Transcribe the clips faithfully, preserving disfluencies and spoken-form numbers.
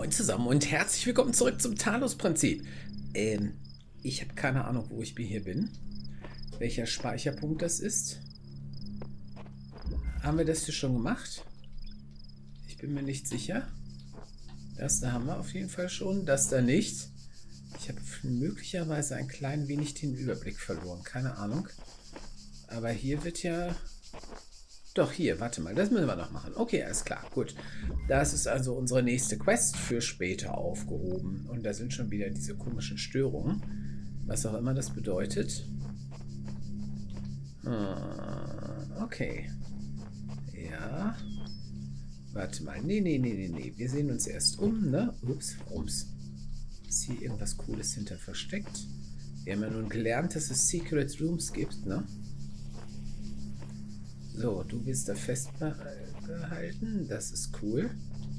Moin zusammen und herzlich willkommen zurück zum Talos-Prinzip. Ähm, ich habe keine Ahnung, wo ich hier bin. Welcher Speicherpunkt das ist. Haben wir das hier schon gemacht? Ich bin mir nicht sicher. Das da haben wir auf jeden Fall schon. Das da nicht. Ich habe möglicherweise ein klein wenig den Überblick verloren. Keine Ahnung. Aber hier wird ja... Doch, hier, warte mal, das müssen wir noch machen. Okay, alles klar, gut. Das ist also unsere nächste Quest für später aufgehoben. Und da sind schon wieder diese komischen Störungen. Was auch immer das bedeutet. Hm, okay. Ja. Warte mal. Nee, nee, nee, nee, nee. Wir sehen uns erst um, ne? Ups, rums. Ist hier irgendwas Cooles hinter versteckt? Wir haben ja nun gelernt, dass es Secret Rooms gibt, ne? So, du bist da festgehalten. Das ist cool.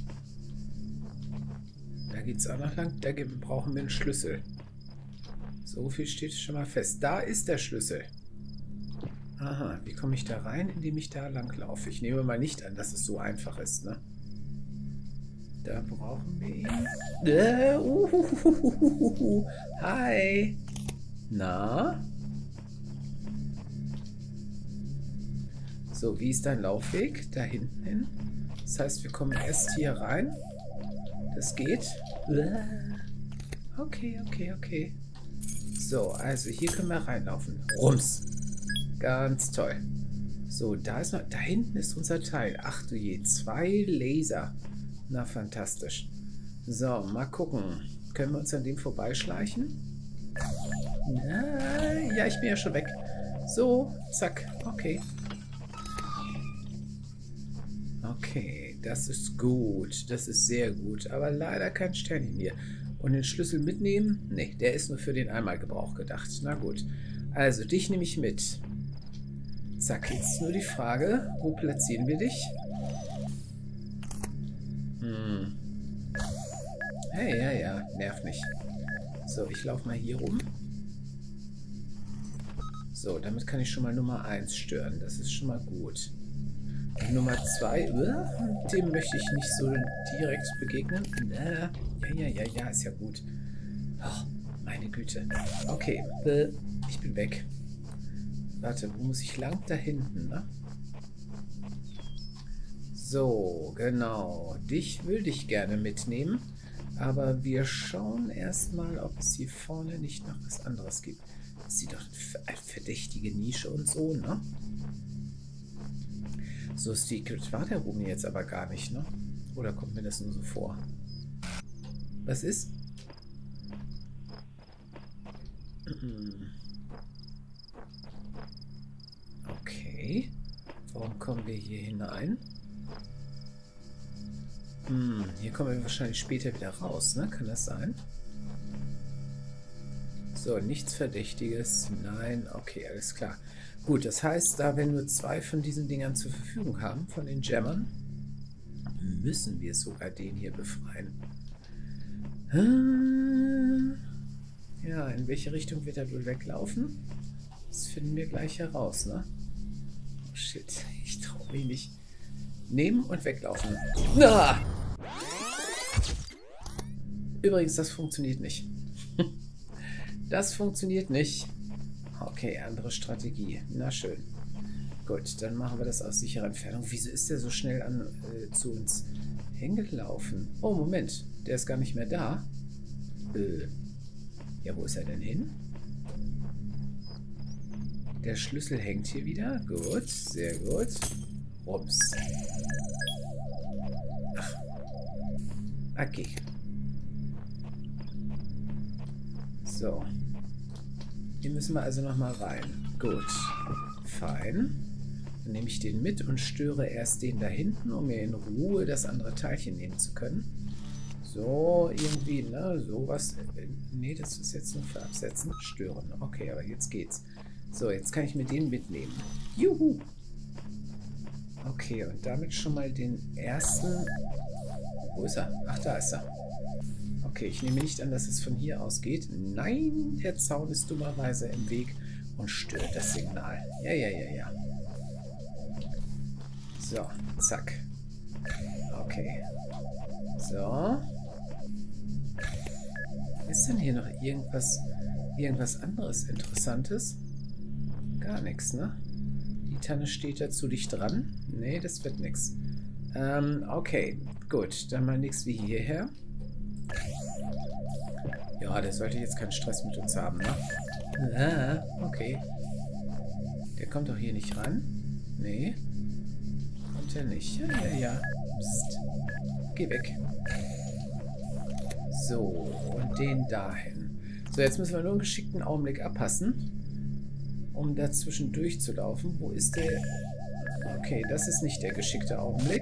Da geht es auch noch lang. Da brauchen wir einen Schlüssel. So viel steht schon mal fest. Da ist der Schlüssel. Aha, wie komme ich da rein, indem ich da lang laufe? Ich nehme mal nicht an, dass es so einfach ist, ne? Da brauchen wir ihn. Äh, uhuhuhuhu. Hi. Na? So, wie ist dein Laufweg? Da hinten hin. Das heißt, wir kommen erst hier rein. Das geht. Okay, okay, okay. So, also hier können wir reinlaufen. Rums. Ganz toll. So, da ist noch, da hinten ist unser Teil. Ach du je, zwei Laser. Na, fantastisch. So, mal gucken. Können wir uns an dem vorbeischleichen? Na, ja, ich bin ja schon weg. So, zack. Okay. Okay, das ist gut. Das ist sehr gut. Aber leider kein Sternchen hier. Und den Schlüssel mitnehmen? Nee, der ist nur für den Einmalgebrauch gedacht. Na gut. Also, dich nehme ich mit. Zack, jetzt nur die Frage, wo platzieren wir dich? Hm. Hey, ja, ja, nervt mich. So, ich laufe mal hier rum. So, damit kann ich schon mal Nummer eins stören. Das ist schon mal gut. Nummer zwei, äh, dem möchte ich nicht so direkt begegnen. Äh, ja, ja, ja, ja, ist ja gut. Oh, meine Güte. Okay, äh, ich bin weg. Warte, wo muss ich lang? Da hinten, ne? So, genau. Dich würde ich gerne mitnehmen. Aber wir schauen erstmal, ob es hier vorne nicht noch was anderes gibt. Das sieht doch eine verdächtige Nische und so, ne? So secret war der Room jetzt aber gar nicht, ne? Oder kommt mir das nur so vor? Was ist? Okay. Warum kommen wir hier hinein? Hm, hier kommen wir wahrscheinlich später wieder raus, ne? Kann das sein? So, nichts Verdächtiges. Nein, okay, alles klar. Gut, das heißt, da wir nur zwei von diesen Dingern zur Verfügung haben, von den Gemmern, müssen wir sogar den hier befreien. Ja, in welche Richtung wird er wohl weglaufen? Das finden wir gleich heraus, ne? Oh shit, ich traue mich nicht. Nehmen und weglaufen. Ah! Übrigens, das funktioniert nicht. Das funktioniert nicht. Okay, andere Strategie. Na schön. Gut, dann machen wir das aus sicherer Entfernung. Wieso ist der so schnell an, äh, zu uns hingelaufen? Oh, Moment. Der ist gar nicht mehr da. Äh, ja, wo ist er denn hin? Der Schlüssel hängt hier wieder. Gut, sehr gut. Ups. Ach. Okay. So. Hier müssen wir also nochmal rein. Gut. Fein. Dann nehme ich den mit und störe erst den da hinten, um mir in Ruhe das andere Teilchen nehmen zu können. So, irgendwie, ne? Sowas. Ne, das ist jetzt nur für Absetzen. Stören. Okay, aber jetzt geht's. So, jetzt kann ich mir den mitnehmen. Juhu! Okay, und damit schon mal den ersten... Wo ist er? Ach, da ist er. Okay, ich nehme nicht an, dass es von hier aus geht. Nein, der Zaun ist dummerweise im Weg und stört das Signal. Ja, ja, ja, ja. So, zack. Okay. So. Ist denn hier noch irgendwas, irgendwas anderes Interessantes? Gar nichts, ne? Die Tanne steht da zu dicht dran. Nee, das wird nichts. Ähm, okay. Gut, dann mal nichts wie hierher. Ja, der sollte jetzt keinen Stress mit uns haben, ne? Ah, okay. Der kommt doch hier nicht ran. Nee. Kommt er nicht. Ja, ja, ja. Psst. Geh weg. So, und den dahin. So, jetzt müssen wir nur einen geschickten Augenblick abpassen, um dazwischen durchzulaufen. Wo ist der? Okay, das ist nicht der geschickte Augenblick.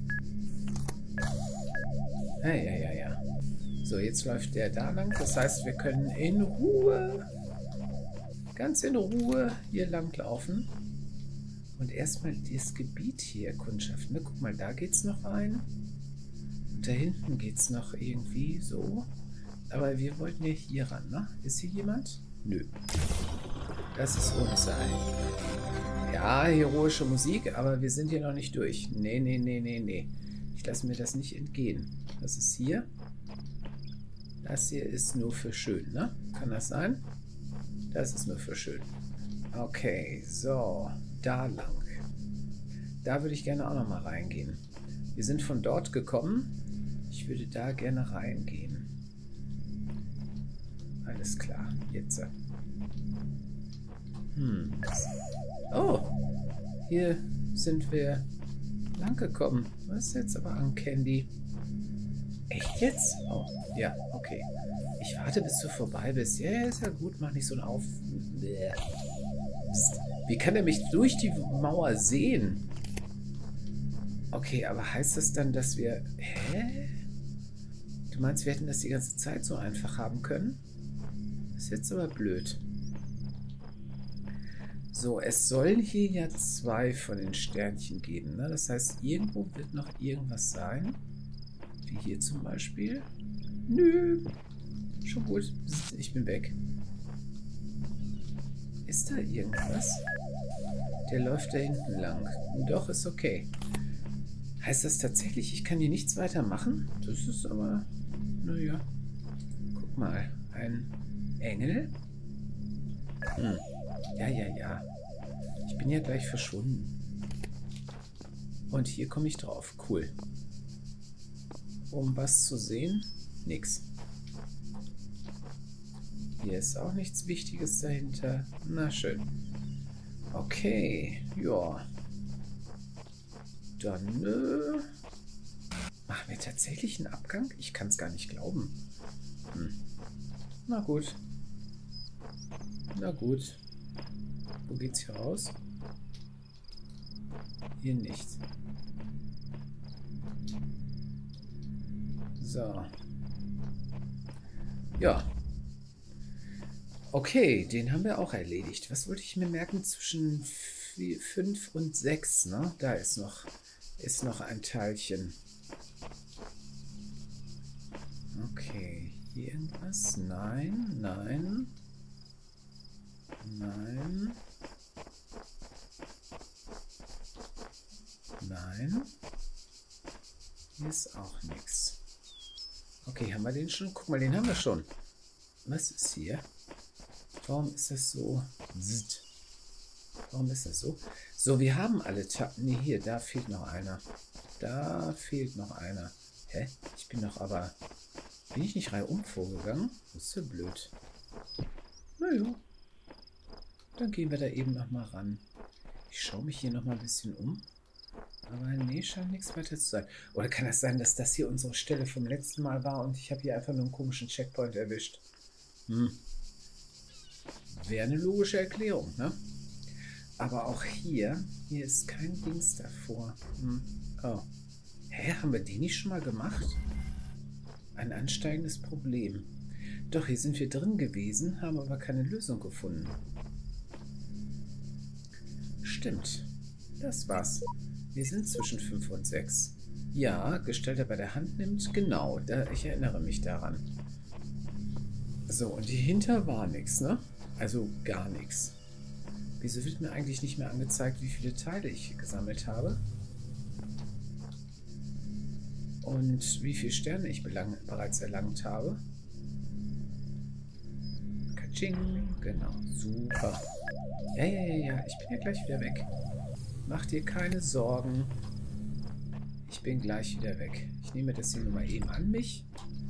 Ja, ja, ja, ja. So, jetzt läuft der da lang. Das heißt, wir können in Ruhe, ganz in Ruhe hier lang laufen. Und erstmal das Gebiet hier erkundschaften. Ne? Guck mal, da geht's noch rein. Und da hinten geht's noch irgendwie so. Aber wir wollten ja hier ran, ne? Ist hier jemand? Nö. Das ist unser. Ja, heroische Musik, aber wir sind hier noch nicht durch. Nee, nee, nee, nee, nee. Ich lasse mir das nicht entgehen. Was ist hier? Das hier ist nur für schön, ne? Kann das sein? Das ist nur für schön. Okay, so. Da lang. Da würde ich gerne auch noch mal reingehen. Wir sind von dort gekommen. Ich würde da gerne reingehen. Alles klar. Jetzt. Hm. Oh. Hier sind wir lang gekommen. Was ist jetzt aber an Candy? Echt jetzt? Oh, ja, okay. Ich warte, bis du vorbei bist. Ja, ist ja gut. Mach nicht so einen Auf... Psst. Wie kann er mich durch die Mauer sehen? Okay, aber heißt das dann, dass wir... Hä? Du meinst, wir hätten das die ganze Zeit so einfach haben können? Das ist jetzt aber blöd. So, es sollen hier ja zwei von den Sternchen geben, ne? Das heißt, irgendwo wird noch irgendwas sein. Wie hier zum Beispiel. Nö. Schon gut. Ich bin weg. Ist da irgendwas? Der läuft da hinten lang. Doch, ist okay. Heißt das tatsächlich, ich kann hier nichts weiter machen? Das ist aber... Naja. Guck mal. Ein Engel? Hm. Ja, ja, ja. Ich bin ja gleich verschwunden. Und hier komme ich drauf. Cool. Um was zu sehen? Nix. Hier ist auch nichts Wichtiges dahinter. Na schön. Okay. Ja. Dann äh, machen wir tatsächlich einen Abgang? Ich kann es gar nicht glauben. Hm. Na gut. Na gut. Wo geht's hier raus? Hier nicht. So. Ja. Okay, den haben wir auch erledigt. Was wollte ich mir merken? Zwischen fünf und sechs, ne? Da ist noch, ist noch ein Teilchen. Okay, hier irgendwas? Nein, nein. Nein. Nein. Hier ist auch nichts. Okay, haben wir den schon? Guck mal, den haben wir schon. Was ist hier? Warum ist das so? Zzt. Warum ist das so? So, wir haben alle Tappen. Ne, hier, da fehlt noch einer. Da fehlt noch einer. Hä? Ich bin doch aber... Bin ich nicht reihum vorgegangen? Das ist ja blöd. Naja. Dann gehen wir da eben noch mal ran. Ich schaue mich hier noch mal ein bisschen um. Aber nee, scheint nichts weiter zu sein. Oder kann das sein, dass das hier unsere Stelle vom letzten Mal war und ich habe hier einfach nur einen komischen Checkpoint erwischt? Hm. Wäre eine logische Erklärung, ne? Aber auch hier, hier ist kein Dings davor. Hm. Oh. Hä, haben wir den nicht schon mal gemacht? Ein ansteigendes Problem. Doch, hier sind wir drin gewesen, haben aber keine Lösung gefunden. Stimmt. Das war's. Wir sind zwischen fünf und sechs. Ja, Gestalter bei der Hand nimmt. Genau, da, ich erinnere mich daran. So, und hier hinter war nichts, ne? Also gar nichts. Wieso wird mir eigentlich nicht mehr angezeigt, wie viele Teile ich gesammelt habe? Und wie viele Sterne ich belang, bereits erlangt habe? Ching. Genau, super. Ja, ja, ja, ja. Ich bin ja gleich wieder weg. Mach dir keine Sorgen. Ich bin gleich wieder weg. Ich nehme das hier nur mal eben an mich.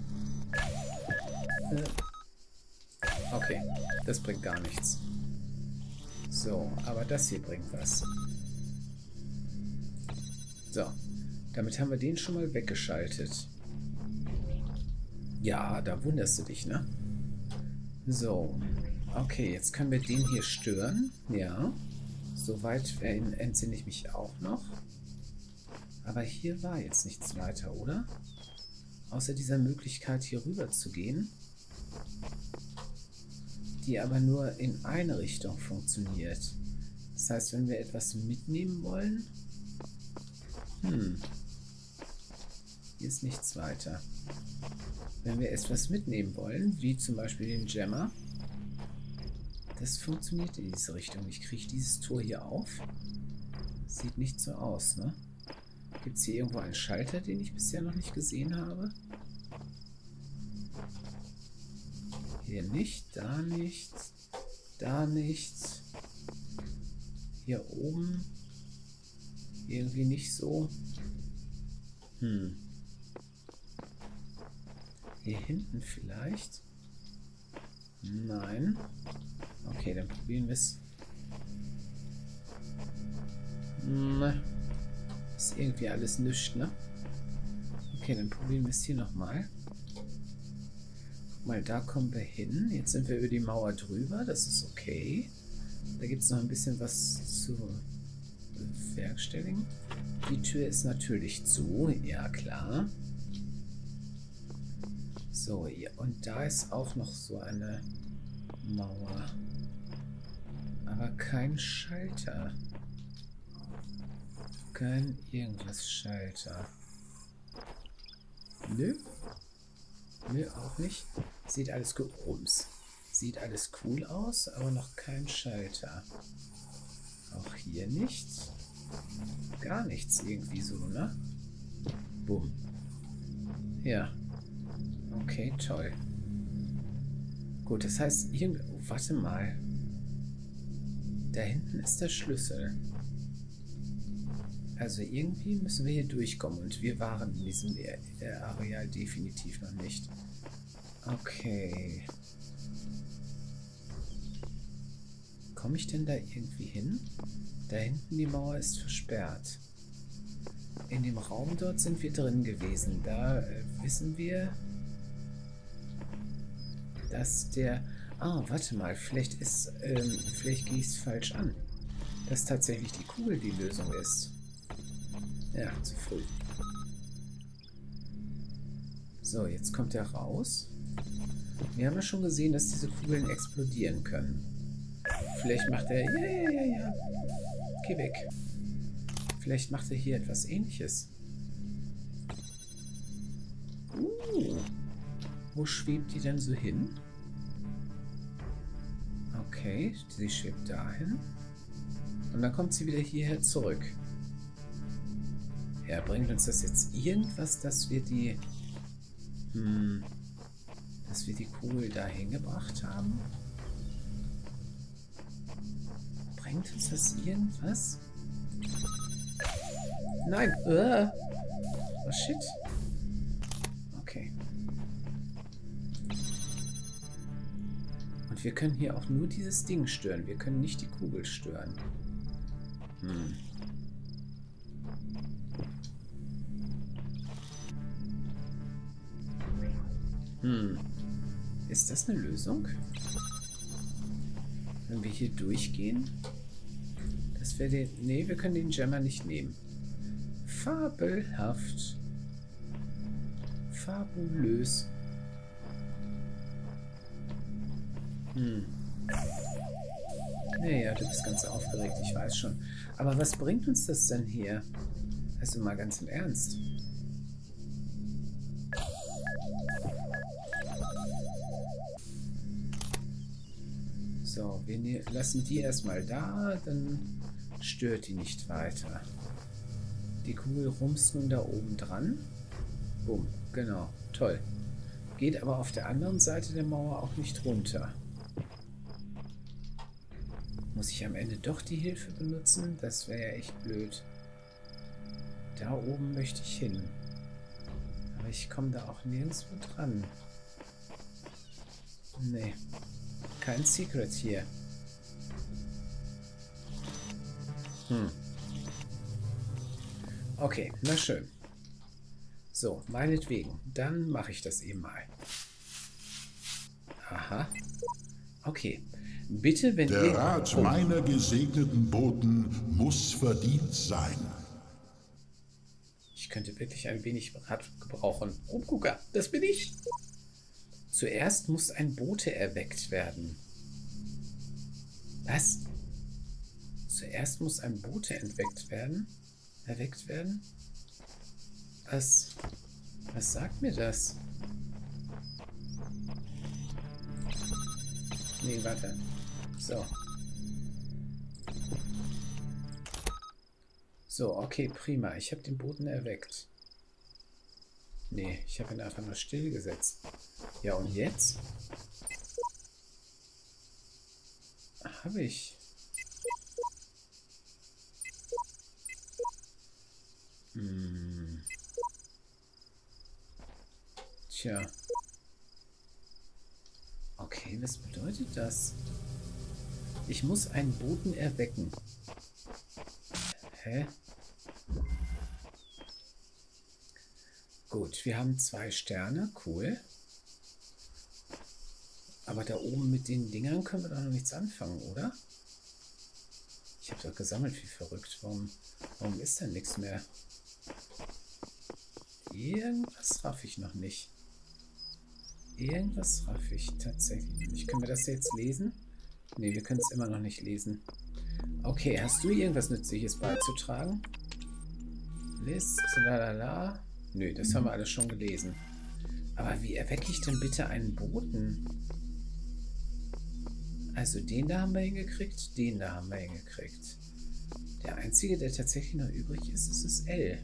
Äh. Okay, das bringt gar nichts. So, aber das hier bringt was. So, damit haben wir den schon mal weggeschaltet. Ja, da wunderst du dich, ne? So, okay, jetzt können wir den hier stören. Ja, soweit entsinne ich mich auch noch. Aber hier war jetzt nichts weiter, oder? Außer dieser Möglichkeit, hier rüber zu gehen. Die aber nur in eine Richtung funktioniert. Das heißt, wenn wir etwas mitnehmen wollen... Hm. Hier ist nichts weiter. Wenn wir etwas mitnehmen wollen, wie zum Beispiel den Gemmer, das funktioniert in diese Richtung. Ich kriege dieses Tor hier auf. Sieht nicht so aus, ne? Gibt es hier irgendwo einen Schalter, den ich bisher noch nicht gesehen habe? Hier nicht, da nicht, da nicht. Hier oben irgendwie nicht so. Hm. Hier hinten vielleicht? Nein. Okay, dann probieren wir es. Hm. Ist irgendwie alles nichts, ne? Okay, dann probieren wir es hier nochmal. Guck mal, da kommen wir hin. Jetzt sind wir über die Mauer drüber. Das ist okay. Da gibt es noch ein bisschen was zu bewerkstelligen. Die Tür ist natürlich zu. Ja, klar. So, ja, und da ist auch noch so eine Mauer. Aber kein Schalter. Kein irgendwas Schalter. Nö. Nö, auch nicht. Sieht alles gut aus. Sieht alles cool aus, aber noch kein Schalter. Auch hier nichts. Gar nichts irgendwie so, ne? Bumm. Ja. Okay, toll. Gut, das heißt, irgendwie... Oh, warte mal. Da hinten ist der Schlüssel. Also irgendwie müssen wir hier durchkommen. Und wir waren in diesem Areal definitiv noch nicht. Okay. Komme ich denn da irgendwie hin? Da hinten die Mauer ist versperrt. In dem Raum dort sind wir drin gewesen. Da äh, wissen wir, dass der... Ah, warte mal. Vielleicht ist... Ähm, vielleicht gehe ich es falsch an. Dass tatsächlich die Kugel die Lösung ist. Ja, zu früh. So, jetzt kommt er raus. Wir haben ja schon gesehen, dass diese Kugeln explodieren können. Vielleicht macht er... Ja, ja, ja, ja. Geh weg. Vielleicht macht er hier etwas Ähnliches. Uh. Wo schwebt die denn so hin? Okay, sie schwebt dahin. Und dann kommt sie wieder hierher zurück. Ja, bringt uns das jetzt irgendwas, dass wir die... Hm, dass wir die Kugel dahin gebracht haben? Bringt uns das irgendwas? Nein! Uh. Oh shit. Okay. Und wir können hier auch nur dieses Ding stören. Wir können nicht die Kugel stören. Hm. Hm. Ist das eine Lösung? Wenn wir hier durchgehen? Das wäre den... Nee, wir können den Gemmer nicht nehmen. Fabelhaft. Fabulös. Hm. Naja, du bist ganz aufgeregt, ich weiß schon. Aber was bringt uns das denn hier? Also mal ganz im Ernst. So, wir ne lassen die erstmal da, dann stört die nicht weiter. Die Kugel rumst nun da oben dran. Bumm, genau, toll. Geht aber auf der anderen Seite der Mauer auch nicht runter. Muss ich am Ende doch die Hilfe benutzen? Das wäre ja echt blöd. Da oben möchte ich hin. Aber ich komme da auch nirgendwo dran. Nee. Kein Secret hier. Hm. Okay, na schön. So, meinetwegen. Dann mache ich das eben mal. Aha. Okay. Bitte, wenn Der ihr... Rat Oh. meiner gesegneten Boten muss verdient sein. Ich könnte wirklich ein wenig Rat gebrauchen. Rumgucker, das bin ich. Zuerst muss ein Bote erweckt werden. Was? Zuerst muss ein Bote entweckt werden? Erweckt werden? Was? Was sagt mir das? Nee, warte. So. So, okay, prima. Ich habe den Boten erweckt. Nee, ich habe ihn einfach nur stillgesetzt. Ja, und jetzt? Habe ich. Hm. Tja. Okay, was bedeutet das? Ich muss einen Boten erwecken. Hä? Gut, wir haben zwei Sterne. Cool. Aber da oben mit den Dingern können wir doch noch nichts anfangen, oder? Ich habe doch gesammelt wie verrückt. Warum, warum ist denn nichts mehr? Irgendwas raff ich noch nicht. Irgendwas raff ich tatsächlich noch nicht. Können wir das jetzt lesen? Ne, wir können es immer noch nicht lesen. Okay, hast du irgendwas Nützliches beizutragen? List, lalala. Nö, das haben wir alles schon gelesen. Aber wie erwecke ich denn bitte einen Boten? Also den da haben wir hingekriegt, den da haben wir hingekriegt. Der einzige, der tatsächlich noch übrig ist, ist das L.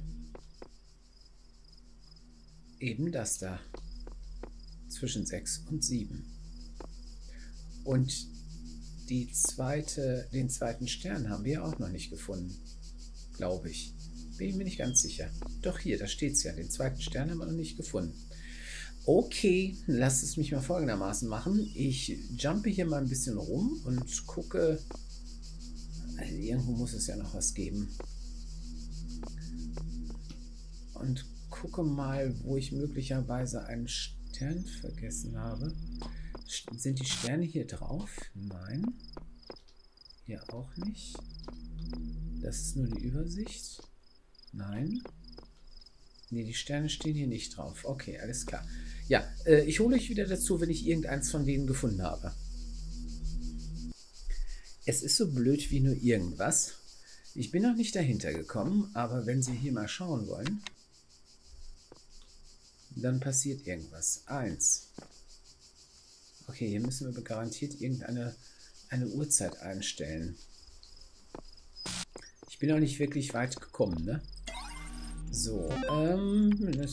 Eben das da. Zwischen sechs und sieben. Und die zweite, den zweiten Stern haben wir auch noch nicht gefunden. Glaube ich. Bin ich mir nicht ganz sicher. Doch hier, da steht es ja. Den zweiten Stern haben wir noch nicht gefunden. Okay, lasst es mich mal folgendermaßen machen. Ich jumpe hier mal ein bisschen rum und gucke. Also irgendwo muss es ja noch was geben. Und gucke mal, wo ich möglicherweise einen Stern vergessen habe. Sind die Sterne hier drauf? Nein. Hier auch nicht. Das ist nur die Übersicht. Nein. Ne, die Sterne stehen hier nicht drauf. Okay, alles klar. Ja, äh, ich hole euch wieder dazu, wenn ich irgendeins von denen gefunden habe. Es ist so blöd wie nur irgendwas. Ich bin noch nicht dahinter gekommen, aber wenn Sie hier mal schauen wollen, dann passiert irgendwas. Eins. Okay, hier müssen wir garantiert irgendeine eine Uhrzeit einstellen. Ich bin auch nicht wirklich weit gekommen, ne? So, ähm,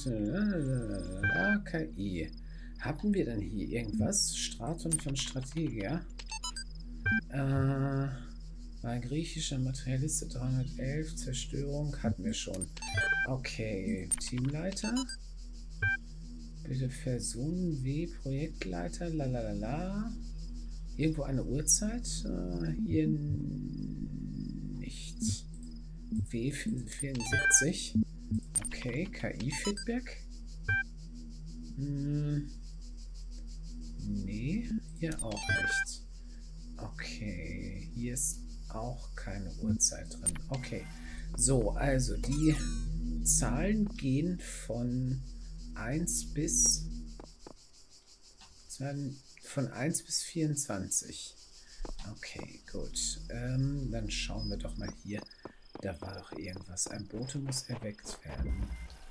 K I. Haben wir denn hier irgendwas? Straton von Strategia. Äh, mein griechischer Materialiste dreihundertelf, Zerstörung hatten wir schon. Okay, Teamleiter. Bitte Person W, Projektleiter, lalalala. Irgendwo eine Uhrzeit? Äh, hier nicht. W vierundsiebzig. Okay, K I-Feedback. Hm. Nee, hier auch nicht. Okay, hier ist auch keine Uhrzeit drin. Okay, so, also die Zahlen gehen von eins bis von eins bis vierundzwanzig. Okay, gut. Ähm, dann schauen wir doch mal hier. Da war doch irgendwas. Ein Bote muss erweckt werden.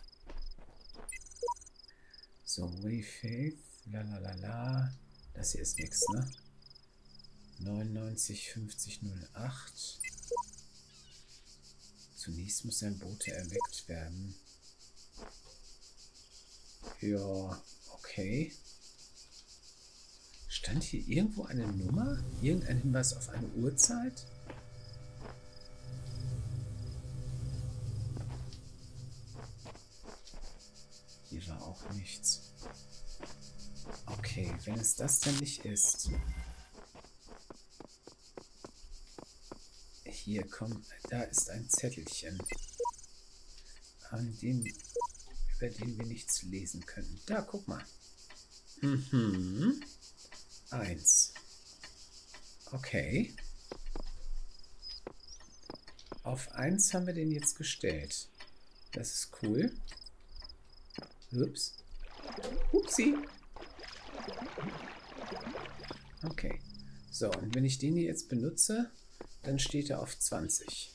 So, We Faith, lalalala. Das hier ist nichts, ne? neunundneunzig fünfzig null acht. Zunächst muss ein Bote erweckt werden. Ja, okay. Stand hier irgendwo eine Nummer? Irgendein Hinweis auf eine Uhrzeit? Hier war auch nichts. Okay, wenn es das denn nicht ist. Hier, komm, da ist ein Zettelchen, an dem, über den wir nichts lesen können. Da, guck mal. Mhm. Eins. Okay. Auf eins haben wir den jetzt gestellt. Das ist cool. Ups. Upsi. Okay. So, und wenn ich den hier jetzt benutze, dann steht er auf zwanzig.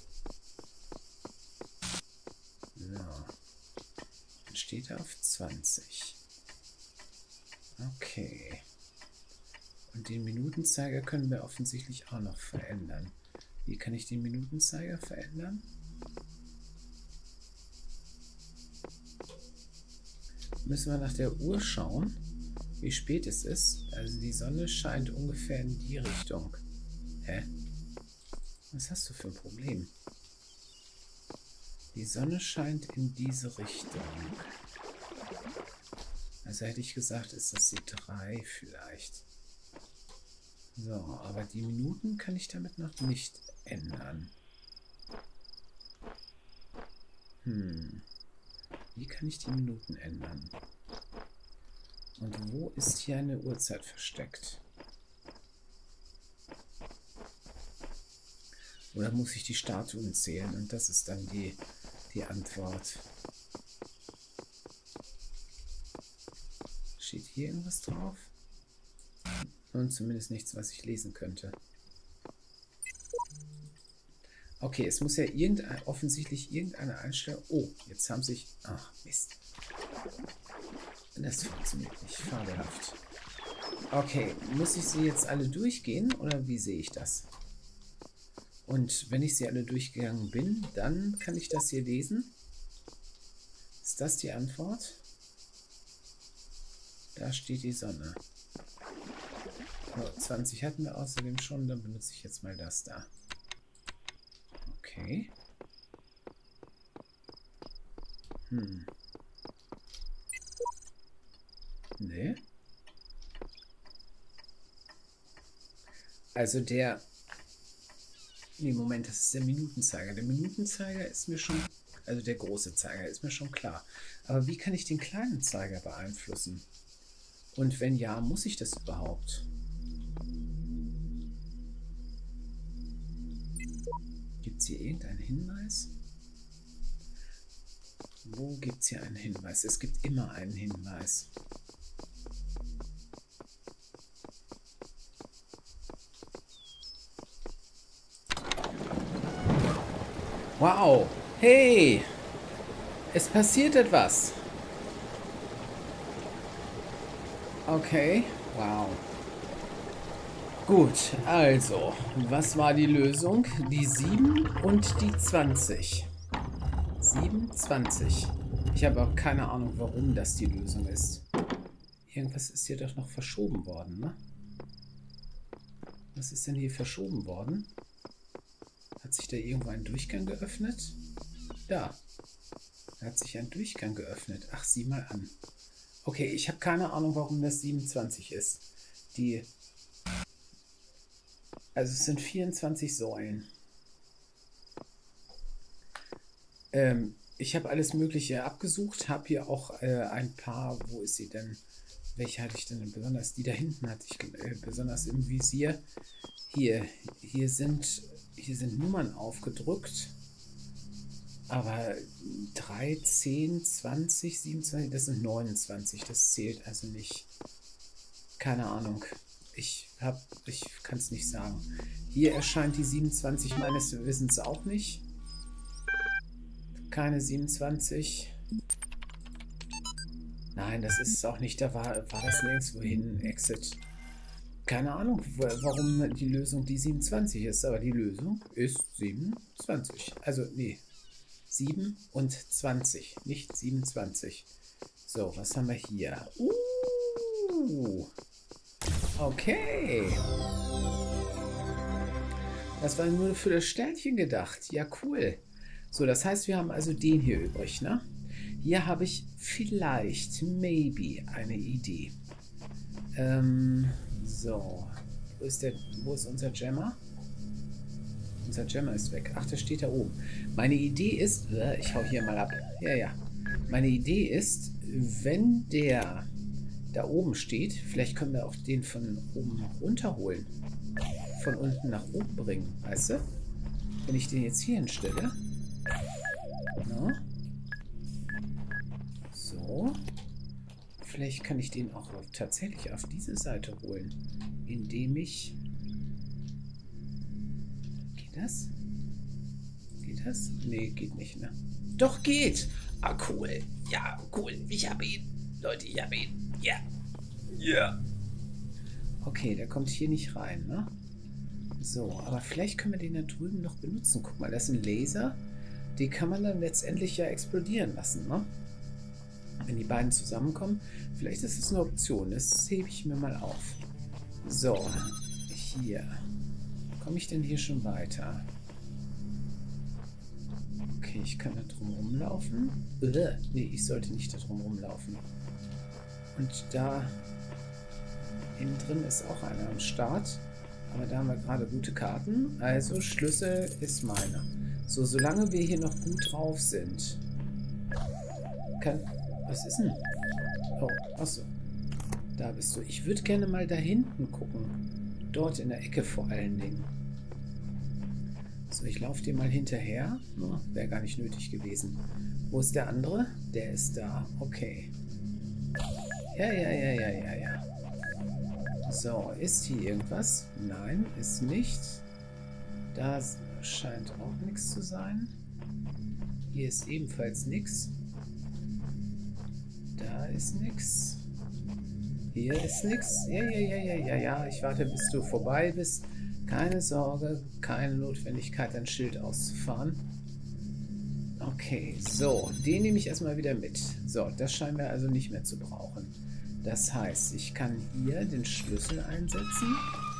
So. Dann steht er auf zwanzig. Okay. Und den Minutenzeiger können wir offensichtlich auch noch verändern. Wie kann ich den Minutenzeiger verändern? Müssen wir nach der Uhr schauen, wie spät es ist. Also die Sonne scheint ungefähr in die Richtung. Hä? Was hast du für ein Problem? Die Sonne scheint in diese Richtung. Also hätte ich gesagt, ist das die drei vielleicht. So, aber die Minuten kann ich damit noch nicht ändern. Hm. Wie kann ich die Minuten ändern? Und wo ist hier eine Uhrzeit versteckt? Oder muss ich die Statuen zählen? Und das ist dann die, die Antwort. Steht hier irgendwas drauf? Und zumindest nichts, was ich lesen könnte. Okay, es muss ja irgendein, offensichtlich irgendeine Einstellung... Oh, jetzt haben sich... Ach, Mist. Das funktioniert nicht. Fabelhaft. Okay, muss ich sie jetzt alle durchgehen oder wie sehe ich das? Und wenn ich sie alle durchgegangen bin, dann kann ich das hier lesen. Ist das die Antwort? Da steht die Sonne. Oh, zwanzig hatten wir außerdem schon, dann benutze ich jetzt mal das da. Okay. Hm. Nee. Also der... Nee, Moment, das ist der Minutenzeiger. Der Minutenzeiger ist mir schon... Also der große Zeiger ist mir schon klar. Aber wie kann ich den kleinen Zeiger beeinflussen? Und wenn ja, muss ich das überhaupt? Gibt es hier irgendeinen Hinweis? Wo gibt es hier einen Hinweis? Es gibt immer einen Hinweis. Wow! Hey! Es passiert etwas! Okay, wow. Gut, also, was war die Lösung? Die sieben und die zwanzig. sieben, zwanzig. Ich habe auch keine Ahnung, warum das die Lösung ist. Irgendwas ist hier doch noch verschoben worden, ne? Was ist denn hier verschoben worden? Hat sich da irgendwo ein Durchgang geöffnet? Da. Da hat sich ein Durchgang geöffnet. Ach, sieh mal an. Okay, ich habe keine Ahnung, warum das siebenundzwanzig ist. Die... Also es sind vierundzwanzig Säulen. Ähm, ich habe alles Mögliche abgesucht, habe hier auch äh, ein paar, wo ist sie denn? Welche hatte ich denn besonders? Die da hinten hatte ich äh, besonders im Visier. Hier, hier sind, hier sind Nummern aufgedrückt. Aber drei, zehn, zwanzig, siebenundzwanzig, das sind neunundzwanzig. Das zählt also nicht. Keine Ahnung. Ich hab, ich kann es nicht sagen. Hier erscheint die siebenundzwanzig meines Wissens auch nicht. Keine siebenundzwanzig. Nein, das ist auch nicht. Da war, war das nirgendwo hin. Exit. Keine Ahnung, warum die Lösung die siebenundzwanzig ist. Aber die Lösung ist siebenundzwanzig. Also, nee. sieben und zwanzig, nicht siebenundzwanzig. So, was haben wir hier? Uh. Okay. Das war nur für das Sternchen gedacht. Ja, cool. So, das heißt, wir haben also den hier übrig, ne? Hier habe ich vielleicht, maybe, eine Idee. Ähm, so. Wo ist der, wo ist unser Gemmer? Unser Gemmer ist weg. Ach, der steht da oben. Meine Idee ist, äh, ich hau hier mal ab. Ja, ja. Meine Idee ist, wenn der da oben steht, vielleicht können wir auch den von oben runterholen. Von unten nach oben bringen, weißt du? Wenn ich den jetzt hier hinstelle. Na? So. Vielleicht kann ich den auch tatsächlich auf diese Seite holen, indem ich... Geht das? Geht das? Nee, geht nicht, ne? Doch, geht! Ah, cool. Ja, cool. Ich habe ihn. Leute, ich habe ihn. Ja. Yeah. Ja. Yeah. Okay, der kommt hier nicht rein, ne? So, aber vielleicht können wir den da drüben noch benutzen. Guck mal, das ist ein Laser. Den kann man dann letztendlich ja explodieren lassen, ne? Wenn die beiden zusammenkommen. Vielleicht ist es eine Option. Das hebe ich mir mal auf. So, hier. Komme ich denn hier schon weiter? Okay, ich kann da drum rumlaufen. Äh, nee, ich sollte nicht da drum rumlaufen. Und da innen drin ist auch einer am Start. Aber da haben wir gerade gute Karten. Also Schlüssel ist meiner. So, solange wir hier noch gut drauf sind. Kann... Was ist denn? Oh, achso. Da bist du. Ich würde gerne mal da hinten gucken. Dort in der Ecke vor allen Dingen. So, ich laufe dir mal hinterher. Oh, wäre gar nicht nötig gewesen. Wo ist der andere? Der ist da. Okay. Ja, ja, ja, ja, ja, ja. So, ist hier irgendwas? Nein, ist nicht. Da scheint auch nichts zu sein. Hier ist ebenfalls nichts. Da ist nichts. Hier ist nichts. Ja, ja, ja, ja, ja, ja. Ich warte, bis du vorbei bist. Keine Sorge, keine Notwendigkeit, ein Schild auszufahren. Okay, so. Den nehme ich erstmal wieder mit. So, das scheinen wir also nicht mehr zu brauchen. Das heißt, ich kann hier den Schlüssel einsetzen.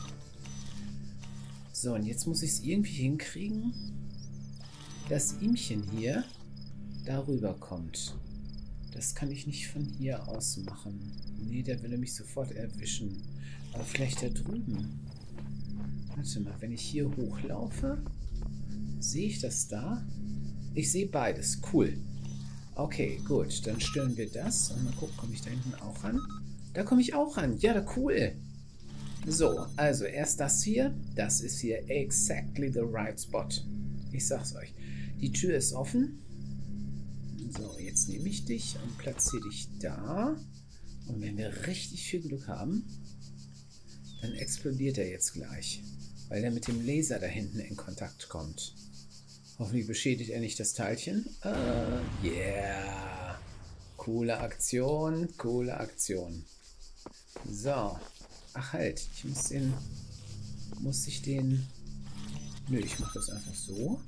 So, und jetzt muss ich es irgendwie hinkriegen, dass ihmchen hier darüber kommt. Das kann ich nicht von hier aus machen. Nee, der will mich sofort erwischen. Aber vielleicht da drüben. Warte mal, wenn ich hier hochlaufe, sehe ich das da? Ich sehe beides. Cool. Okay, gut. Dann stören wir das. Und mal gucken, komme ich da hinten auch ran? Da komme ich auch ran. Ja, cool. So, also erst das hier. Das ist hier exactly the right spot. Ich sag's euch. Die Tür ist offen. So, jetzt nehme ich dich und platziere dich da. Und wenn wir richtig viel Glück haben, dann explodiert er jetzt gleich. Weil er mit dem Laser da hinten in Kontakt kommt. Hoffentlich beschädigt er nicht das Teilchen. Uh, yeah. Coole Aktion, coole Aktion. So. Ach halt, ich muss den... Muss ich den... Nö, ich mache das einfach so.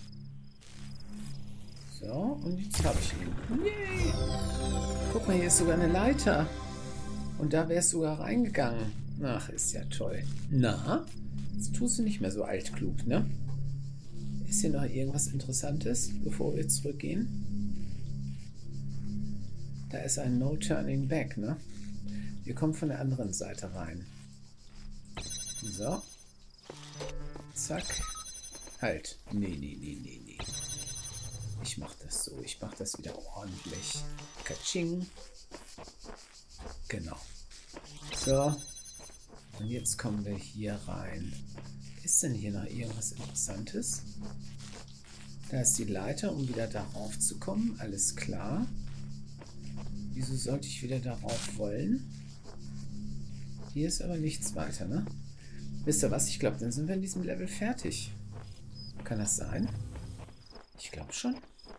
So, und jetzt habe ich ihn. Yay! Guck mal, hier ist sogar eine Leiter. Und da wärst du sogar reingegangen. Ach, ist ja toll. Na? Jetzt tust du nicht mehr so altklug, ne? Ist hier noch irgendwas Interessantes, bevor wir zurückgehen? Da ist ein No Turning Back, ne? Wir kommen von der anderen Seite rein. So. Zack. Halt. Nee, nee, nee, nee, nee. Ich mach das so. Ich mach das wieder ordentlich. Katsching. Genau. So. Und jetzt kommen wir hier rein. Ist denn hier noch irgendwas Interessantes? Da ist die Leiter, um wieder darauf zu kommen. Alles klar. Wieso sollte ich wieder darauf wollen? Hier ist aber nichts weiter, ne? Wisst ihr was? Ich glaube, dann sind wir in diesem Level fertig. Kann das sein? Ich glaube schon.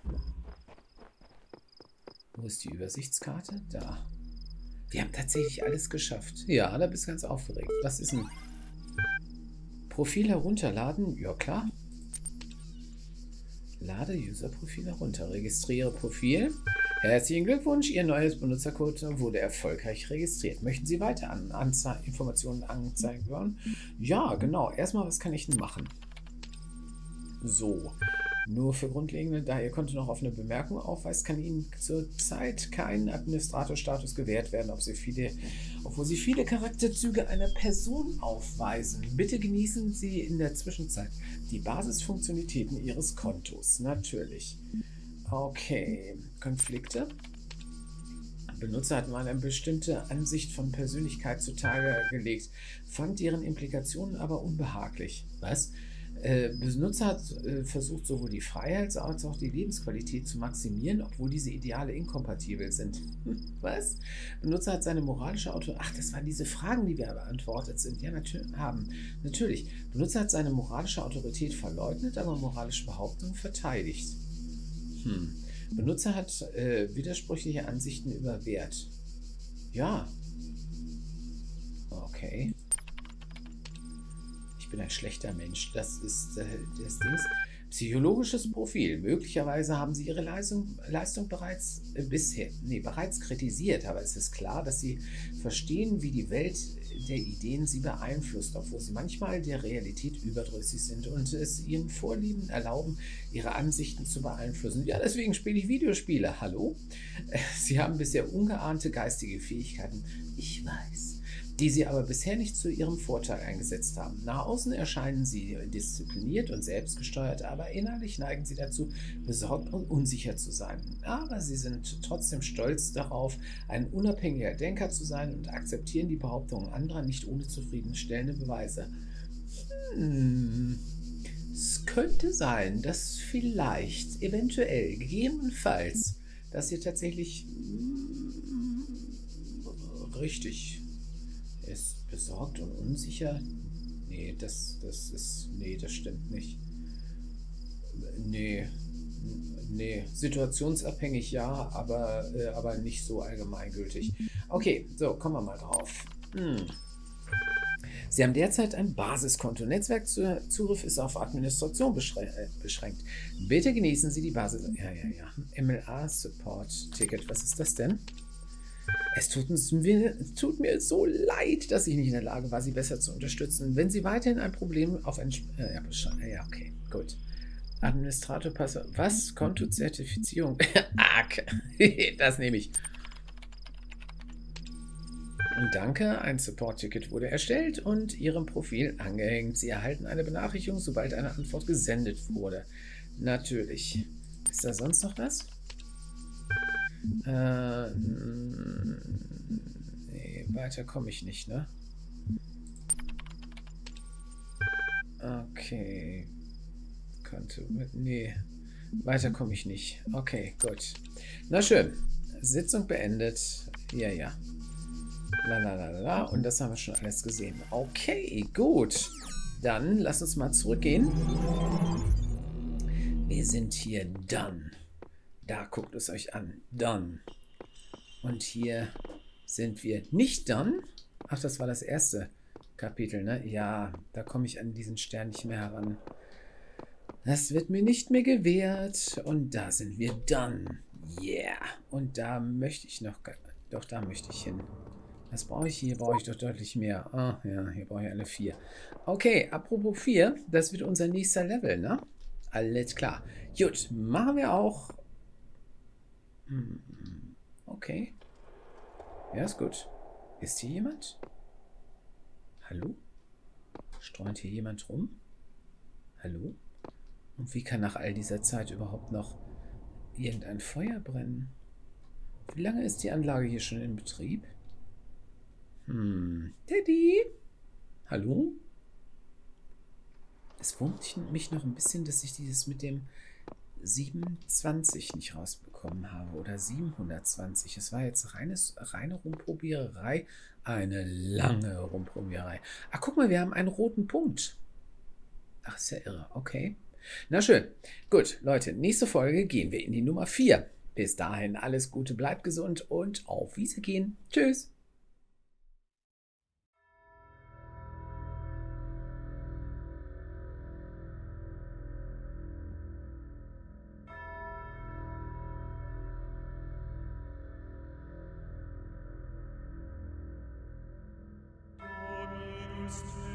Wo ist die Übersichtskarte? Da. Wir haben tatsächlich alles geschafft. Ja, da bist du ganz aufgeregt. Was ist ein Profil herunterladen? Ja, klar. Lade User-Profil herunter. Registriere Profil. Herzlichen Glückwunsch, Ihr neues Benutzercode wurde erfolgreich registriert. Möchten Sie weiter an Anze Informationen anzeigen wollen? Ja, genau. Erstmal, was kann ich denn machen? So, nur für Grundlegende, da Ihr Konto noch offene Bemerkung aufweist, kann Ihnen zurzeit kein Administratorstatus gewährt werden, ob Sie viele, obwohl Sie viele Charakterzüge einer Person aufweisen. Bitte genießen Sie in der Zwischenzeit die Basisfunktionalitäten Ihres Kontos. Natürlich. Okay, Konflikte. Benutzer hat mal eine bestimmte Ansicht von Persönlichkeit zutage gelegt, fand deren Implikationen aber unbehaglich. Was? Äh, Benutzer hat äh, versucht, sowohl die Freiheit als auch die Lebensqualität zu maximieren, obwohl diese Ideale inkompatibel sind. Was? Benutzer hat seine moralische Auto... Ach, das waren diese Fragen, die wir beantwortet sind. Ja, natürlich haben. Natürlich. Benutzer hat seine moralische Autorität verleugnet, aber moralische Behauptungen verteidigt. Hm. Benutzer hat äh, widersprüchliche Ansichten über Wert. Ja. Okay. Ich bin ein schlechter Mensch. Das ist äh, das Ding. Psychologisches Profil. Möglicherweise haben Sie Ihre Leistung, Leistung bereits äh, bisher, nee, bereits kritisiert, aber es ist klar, dass Sie verstehen, wie die Welt der Ideen Sie beeinflusst, obwohl Sie manchmal der Realität überdrüssig sind und es Ihren Vorlieben erlauben, Ihre Ansichten zu beeinflussen. Ja, deswegen spiele ich Videospiele. Hallo? Sie haben bisher ungeahnte geistige Fähigkeiten. Ich weiß. Die Sie aber bisher nicht zu Ihrem Vorteil eingesetzt haben. Nach außen erscheinen Sie diszipliniert und selbstgesteuert, aber innerlich neigen Sie dazu, besorgt und unsicher zu sein. Aber Sie sind trotzdem stolz darauf, ein unabhängiger Denker zu sein und akzeptieren die Behauptungen anderer nicht ohne zufriedenstellende Beweise. Hm. Es könnte sein, dass vielleicht, eventuell, gegebenenfalls, dass Sie tatsächlich hm, richtig ist besorgt und unsicher. Nee, das, das ist... Nee, das stimmt nicht. Nee. Nee. Situationsabhängig ja, aber, äh, aber nicht so allgemeingültig. Okay, so, kommen wir mal drauf. Hm. Sie haben derzeit ein Basiskonto. Netzwerkzugriff ist auf Administration beschränkt. Bitte genießen Sie die Basis... Ja, ja, ja. M L A-Support-Ticket. Was ist das denn? Es tut, mir, tut mir so leid, dass ich nicht in der Lage war, Sie besser zu unterstützen. Wenn Sie weiterhin ein Problem auf ein... Äh, ja, ja, okay, gut. Administrator Passwort. Was? Kontozertifizierung. Ah, das nehme ich. Danke, ein Support-Ticket wurde erstellt und Ihrem Profil angehängt. Sie erhalten eine Benachrichtigung, sobald eine Antwort gesendet wurde. Natürlich. Ist da sonst noch was? Äh, nee, weiter komme ich nicht, ne? Okay. Könnte mit... Nee, weiter komme ich nicht. Okay, gut. Na schön. Sitzung beendet. Ja, ja. La, la, la, la. Und das haben wir schon alles gesehen. Okay, gut. Dann lass uns mal zurückgehen. Wir sind hier done. Da guckt es euch an. Done. Und hier sind wir nicht done. Ach, das war das erste Kapitel, ne? Ja, da komme ich an diesen Stern nicht mehr heran. Das wird mir nicht mehr gewährt. Und da sind wir done. Yeah. Und da möchte ich noch... Doch, da möchte ich hin. Was brauche ich hier? Brauche ich doch deutlich mehr. Ah, ja, hier brauche ich alle vier. Okay, apropos vier. Das wird unser nächster Level, ne? Alles klar. Gut, machen wir auch... Okay. Ja, ist gut. Ist hier jemand? Hallo? Streunt hier jemand rum? Hallo? Und wie kann nach all dieser Zeit überhaupt noch irgendein Feuer brennen? Wie lange ist die Anlage hier schon in Betrieb? Hm. Teddy? Hallo? Es wundert mich noch ein bisschen, dass ich dieses mit dem siebenundzwanzig nicht rausbekommen habe. Oder siebenhundertzwanzig. Es war jetzt reines, reine Rumprobiererei. Eine lange Rumprobiererei. Ach, guck mal, wir haben einen roten Punkt. Ach, ist ja irre. Okay. Na schön. Gut, Leute, nächste Folge gehen wir in die Nummer vier. Bis dahin alles Gute, bleibt gesund und auf Wiedersehen. Tschüss. Verdienst.